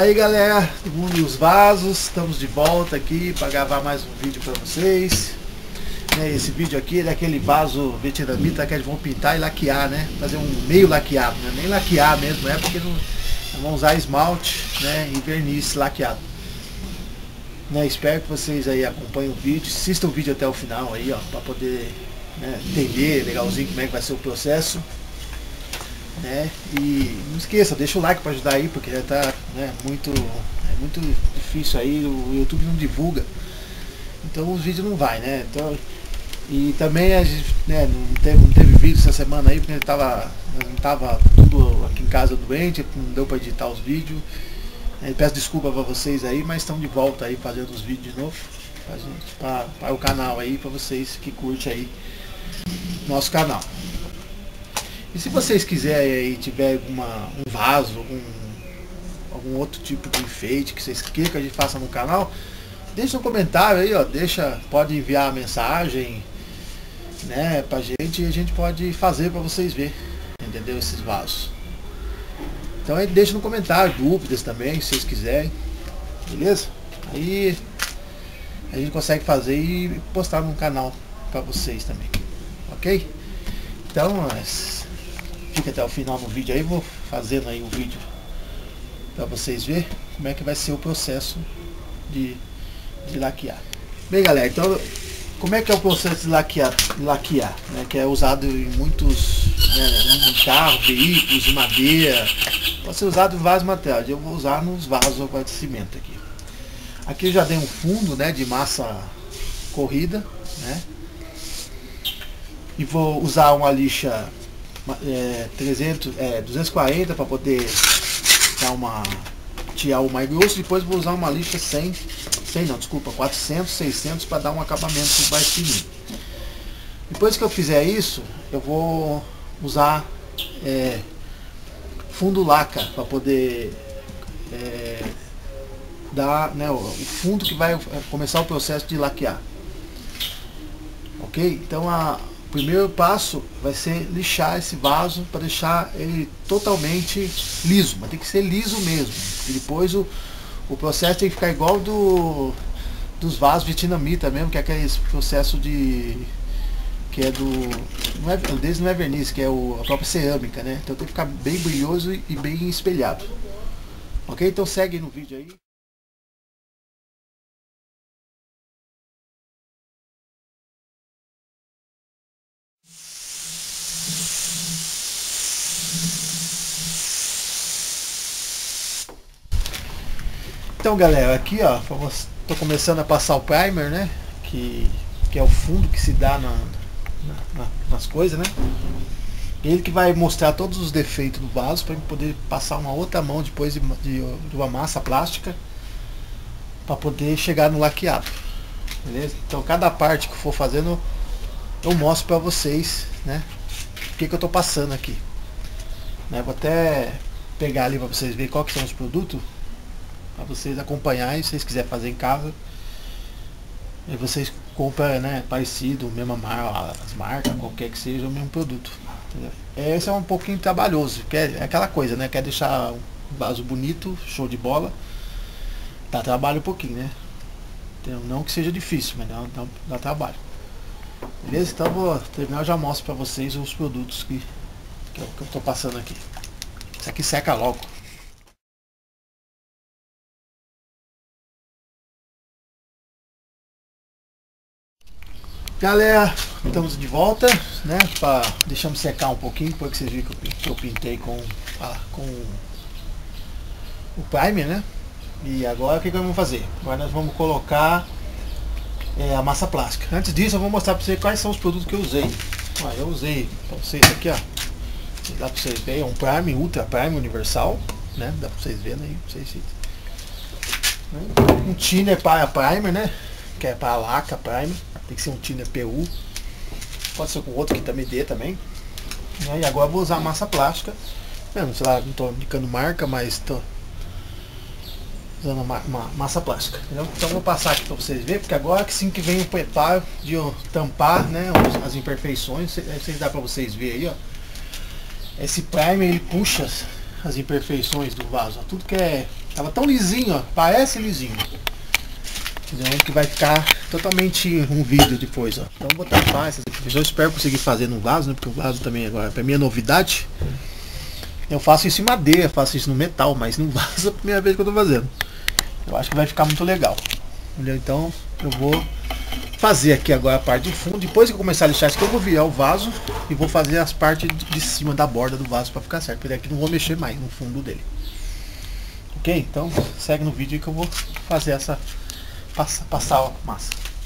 Aí galera, do mundo dos vasos, estamos de volta aqui para gravar mais um vídeo para vocês. Esse vídeo aqui é daquele vaso vietnamita que eles vão pintar e laquear, né? Fazer um meio laqueado, né? Nem laquear mesmo, porque não vão usar esmalte, né? E verniz laqueado. Espero que vocês aí acompanhem o vídeo, assistam o vídeo até o final aí, ó, para poder entender legalzinho como é que vai ser o processo. E não esqueça, deixa o like para ajudar aí, porque já tá muito difícil aí, o YouTube não divulga, então os vídeos não vai, então, e também a gente não teve vídeo essa semana aí, porque não tava tudo aqui em casa doente, não deu para editar os vídeos. Peço desculpa para vocês aí, mas estão de volta aí fazendo os vídeos de novo para o canal aí, para vocês que curtem aí nosso canal. E se vocês quiserem aí, tiver um vaso, algum outro tipo de enfeite que vocês queiram que a gente faça no canal, deixa um comentário aí, ó, pode enviar a mensagem, pra gente, e a gente pode fazer para vocês verem, entendeu, esses vasos. Então aí deixa no comentário dúvidas também, se vocês quiserem, beleza? Aí a gente consegue fazer e postar no canal para vocês também, ok? Então, fica até o final no vídeo aí, vou fazendo aí o vídeo para vocês verem como é que vai ser o processo de laquear. Bem galera, então como é que é o processo de laquear, que é usado em muitos, em carros, veículos, de madeira, pode ser usado em vários materiais. Eu vou usar nos vasos de cimento aqui. Aqui eu já dei um fundo, de massa corrida, e vou usar uma lixa 240 para poder tirar o mais grosso. Depois vou usar uma lixa 400, 600 para dar um acabamento mais fininho. Depois que eu fizer isso, eu vou usar fundo laca para poder dar o fundo que vai começar o processo de laquear. Ok? Então o primeiro passo vai ser lixar esse vaso para deixar ele totalmente liso, mas tem que ser liso mesmo. E depois o processo tem que ficar igual dos vasos vietnamita mesmo, que é aquele processo deles não é verniz, que é a própria cerâmica, Então tem que ficar bem brilhoso e bem espelhado. Ok? Então segue no vídeo aí. Então galera, aqui ó, tô começando a passar o primer, que é o fundo que se dá nas coisas, Ele que vai mostrar todos os defeitos do vaso para poder passar uma outra mão depois de uma massa plástica para poder chegar no laqueado, beleza? Então cada parte que eu for fazendo eu mostro para vocês, o que eu tô passando aqui, Vou até pegar ali para vocês verem qual que são os produtos, para vocês acompanharem. Se vocês quiserem fazer em casa, e vocês compram parecido, mesma marca, as marcas, qualquer que seja, o mesmo produto, entendeu? Esse é um pouquinho trabalhoso, é aquela coisa, quer deixar um vaso bonito, show de bola, dá trabalho um pouquinho, Então, não que seja difícil, mas dá trabalho, beleza? Então vou terminar, eu já mostro para vocês os produtos que eu tô passando aqui. Isso aqui seca logo. Galera, estamos de volta, deixamos secar um pouquinho, depois que vocês viram que eu pintei com o primer, E agora o que nós vamos fazer? Agora nós vamos colocar a massa plástica. Antes disso eu vou mostrar para vocês quais são os produtos que eu usei. Eu usei para vocês aqui, ó, dá para vocês verem, um primer, ultra primer universal, dá para vocês verem aí, um thinner para primer, que é para laca primer. Tem que ser um thinner PU, pode ser com outro que também dê também, E agora eu vou usar massa plástica, não estou indicando marca, mas estou usando uma massa plástica, entendeu? Então vou passar aqui para vocês verem, porque agora que sim que vem o preparo de tampar, as imperfeições. Vocês dá para vocês verem aí, ó, esse primer ele puxa as imperfeições do vaso, ó, tudo que é Tava tão lisinho, ó, parece lisinho. Então, que vai ficar totalmente um vidro depois, ó. Então eu vou tampar essas aqui. Eu espero conseguir fazer no vaso, né? Porque o vaso também agora, pra mim é novidade. Eu faço isso em madeira, faço isso no metal, mas no vaso é a primeira vez que eu tô fazendo. Eu acho que vai ficar muito legal. Entendeu? Então eu vou fazer aqui agora a parte do fundo. Depois que eu começar a lixar isso aqui, eu vou virar o vaso e vou fazer as partes de cima da borda do vaso para ficar certo. Porque daqui não vou mexer mais no fundo dele. Ok? Então segue no vídeo aí que eu vou fazer essa passar a massa.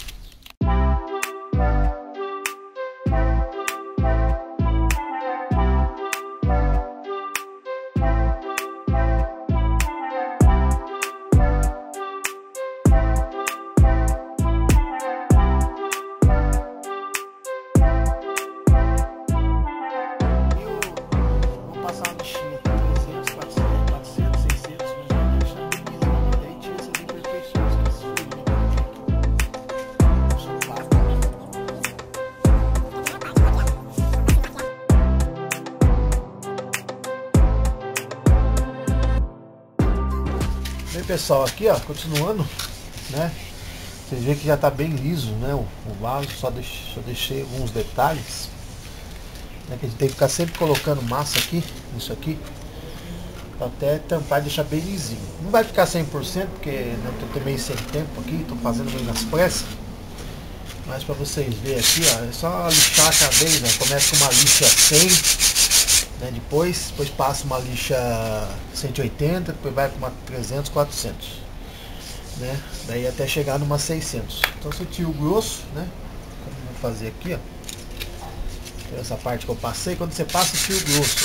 Bem, pessoal, aqui ó, continuando, né? Vocês veem que já tá bem liso, né? O vaso, só deixei alguns detalhes, né? Que a gente tem que ficar sempre colocando massa aqui, isso aqui, pra até tampar e deixar bem lisinho. Não vai ficar 100% porque né, eu tô meio sem tempo aqui, tô fazendo meio nas pressas. Mas pra vocês verem aqui, ó, é só lixar cada vez, né? Começa com uma lixa 100. Né, depois passa uma lixa 180, depois vai para uma 300, 400, né? Daí até chegar numa 600. Então você tira o grosso, né? Como eu vou fazer aqui, ó. Essa parte que eu passei, quando você passa, tira o grosso,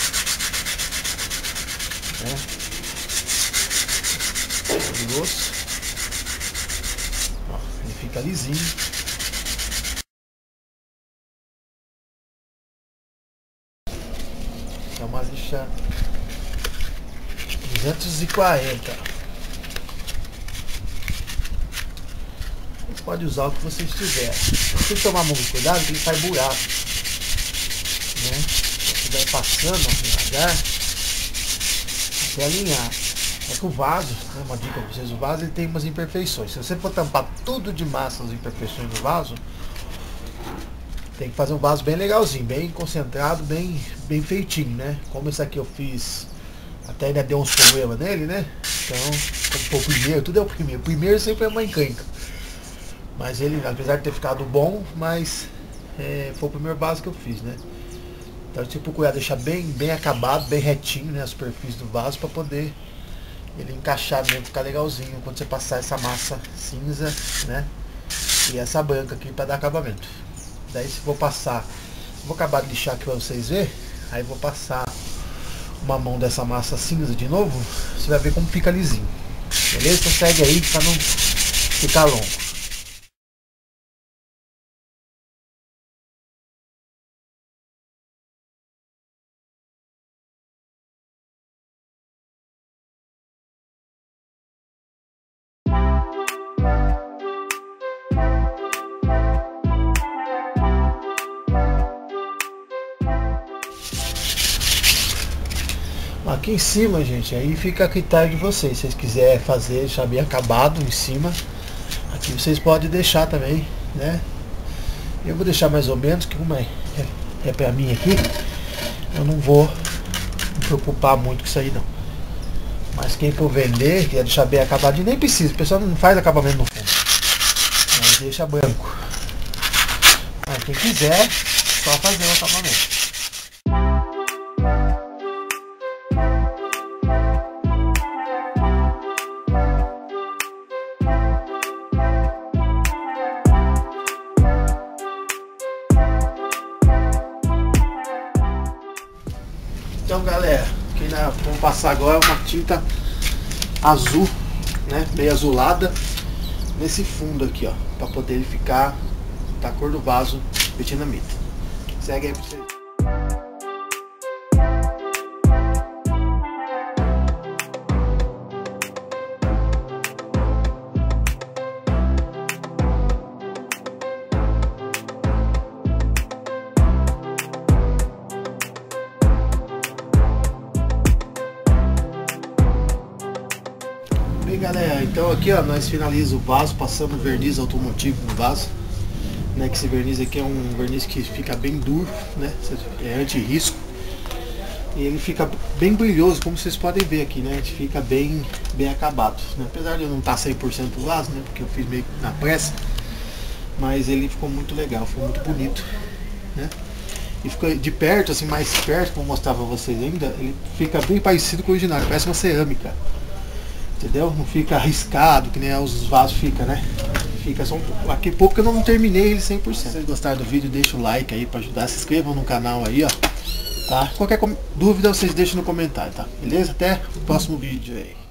né? O grosso, ó, ele fica lisinho. É uma lixa 240. Você pode usar o que vocês tiverem. Tem que tomar muito cuidado que ele faz buraco, né? Você vai passando devagar até alinhar. É que o vaso, né, uma dica para vocês, o vaso ele tem umas imperfeições. Se você for tampar tudo de massa as imperfeições do vaso, tem que fazer um vaso bem legalzinho, bem concentrado, bem feitinho, né? Como esse aqui eu fiz, até ainda deu uns problemas nele, né? Então, como foi o primeiro, tudo é o primeiro. O primeiro sempre é uma encrenca. Mas ele, apesar de ter ficado bom, mas foi o primeiro vaso que eu fiz, né? Então eu tive que procurar deixar bem acabado, bem retinho, né? A superfície do vaso para poder ele encaixar mesmo, ficar legalzinho quando você passar essa massa cinza, né? E essa branca aqui para dar acabamento. Daí se vou passar, vou acabar de lixar aqui para vocês verem, aí vou passar uma mão dessa massa cinza de novo, você vai ver como fica lisinho. Beleza? Então segue aí para não ficar longo. Aqui em cima, gente, aí fica a critério de vocês. Se vocês quiserem fazer, deixar bem acabado em cima, aqui vocês podem deixar também, né? Eu vou deixar mais ou menos, que como é pra mim aqui, eu não vou me preocupar muito com isso aí não. Mas quem for vender, quer deixar bem acabado, nem precisa, o pessoal não faz acabamento no fundo, mas deixa branco. Mas quem quiser, só fazer o acabamento. Então galera, aqui vamos passar agora uma tinta azul, né, meio azulada nesse fundo aqui, ó, para poder ele ficar da cor do vaso vietnamita. Segue aí pra vocês. Então aqui ó, nós finalizamos o vaso, passamos verniz automotivo no vaso, né? Que esse verniz aqui é um verniz que fica bem duro, né? É anti-risco. E ele fica bem brilhoso, como vocês podem ver aqui, né? Ele fica bem acabado, né? Apesar de eu não estar 100% do vaso, né? Porque eu fiz meio na pressa. Mas ele ficou muito legal, ficou muito bonito, né? E fica de perto, assim, mais perto, vou mostrar pra vocês ainda. Ele fica bem parecido com o original, parece uma cerâmica. Entendeu? Não fica arriscado, que nem os vasos ficam, né? Fica só aqui pouco que eu não terminei ele 100%. Se vocês gostaram do vídeo, deixa o like aí pra ajudar. Se inscrevam no canal aí, ó. Tá? Qualquer dúvida vocês deixam no comentário, tá? Beleza? Até o próximo vídeo aí.